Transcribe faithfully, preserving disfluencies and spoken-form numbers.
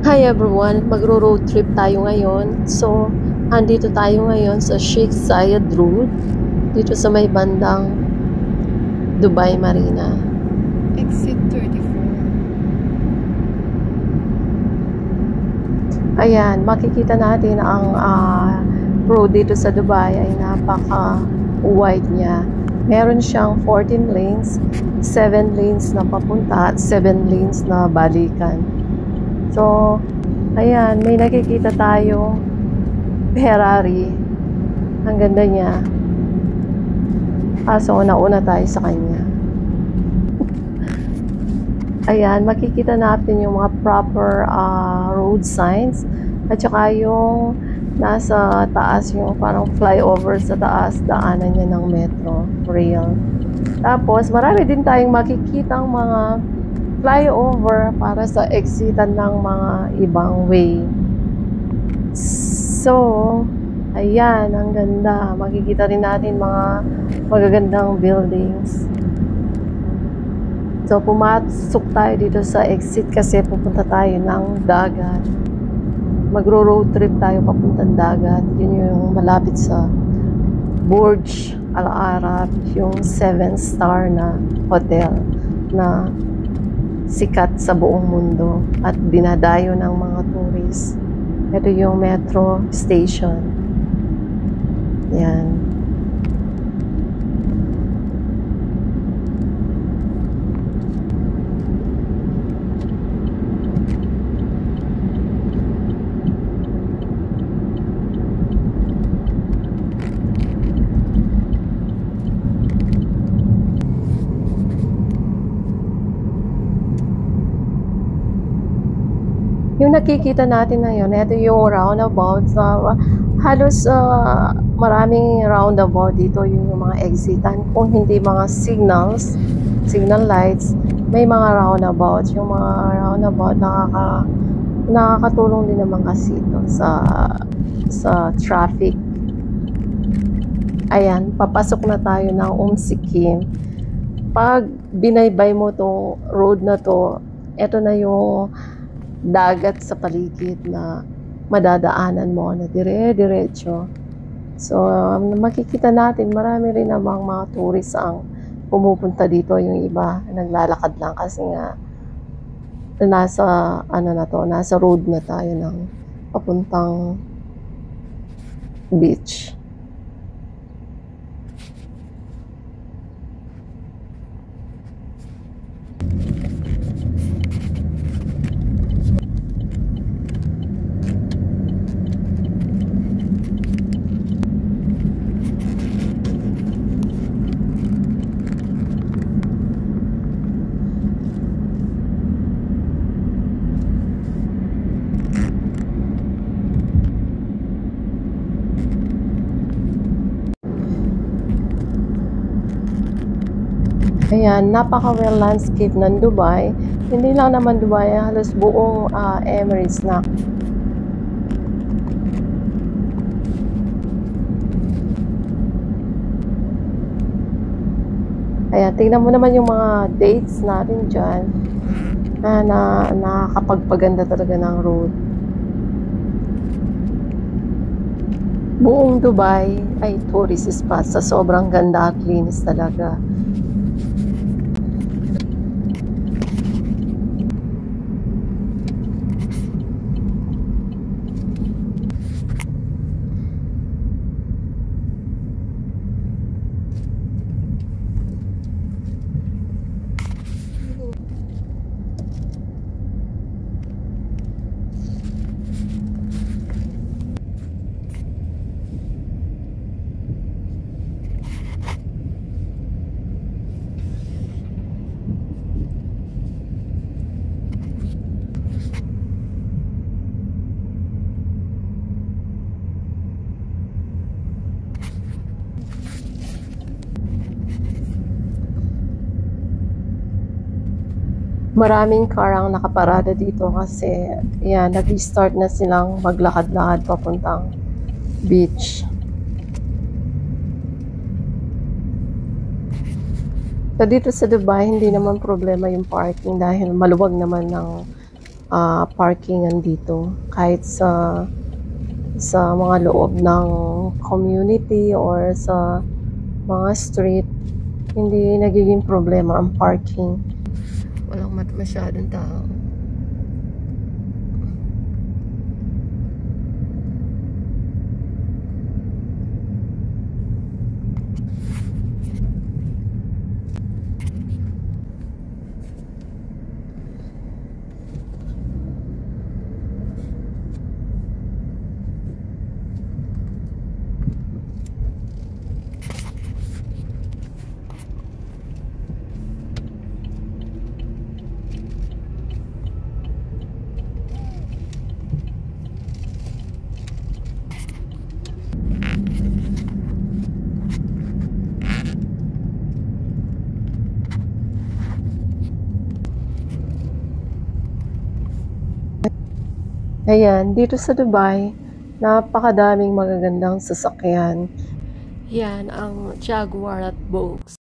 Hi everyone, magro-road trip tayo ngayon. So, andito tayo ngayon sa Sheikh Zayed Road, dito sa may bandang Dubai Marina. Exit thirty-four. Ayan, makikita natin ang uh, road dito sa Dubai ay napaka-wide niya. Meron siyang fourteen lanes, seven lanes na papunta at seven lanes na balikan. So, ayan, may nakikita tayo Ferrari. Ang ganda niya. Kaso, nauna tayo sa kanya. Ayan, makikita natin yung mga proper uh, road signs. At saka yung nasa taas, yung parang flyover sa taas, daanan niya ng metro rail. Tapos, marami din tayong makikitang mga flyover para sa exitan ng mga ibang way. So, ayan, ang ganda. Makikita rin natin mga magagandang buildings. So, pumasok tayo dito sa exit kasi pupunta tayo ng dagat. Magro-road trip tayo papuntang dagat. Yun yung malapit sa Burj Al Arab, yung seven star na hotel na sikat sa buong mundo at dinadayo ng mga tourists. Ito yung metro station. Yan. Yung nakikita natin na yun, ito yung roundabout. Uh, halos uh, maraming roundabout dito, yung mga exitan. Kung hindi mga signals, signal lights, may mga roundabout. Yung mga roundabout nakaka, nakakatulong din naman kasi ito sa, sa traffic. Ayan, papasok na tayo ng Suqeim. Pag binaybay mo tong road na to, ito na yung dagat sa paligid na madadaanan mo na dire-diretso. So, um, makikita natin marami rin namang mga tourists ang pumupunta dito. Yung iba naglalakad lang kasi nga nasa ano na to, nasa road na tayo ng papuntang beach. Ayan, napaka-well landscape ng Dubai. Hindi lang naman Dubai, halos buong uh, Emirates na. Ayan, tingnan mo naman yung mga dates natin dyan na, na nakakapagpaganda talaga ng road. Buong Dubai ay tourist spot sa sobrang ganda at linis talaga. Maraming car ang nakaparada dito kasi yan, nag-start na silang maglakad-lakad papuntang beach. So dito sa Dubai, hindi naman problema yung parking dahil maluwag naman ng uh, parkingan dito. Kahit sa sa mga loob ng community or sa mga street, hindi nagiging problema ang parking. Walang masyadong tao. Ayan, dito sa Dubai, napakadaming magagandang sasakyan. Yan ang Jaguar at Box.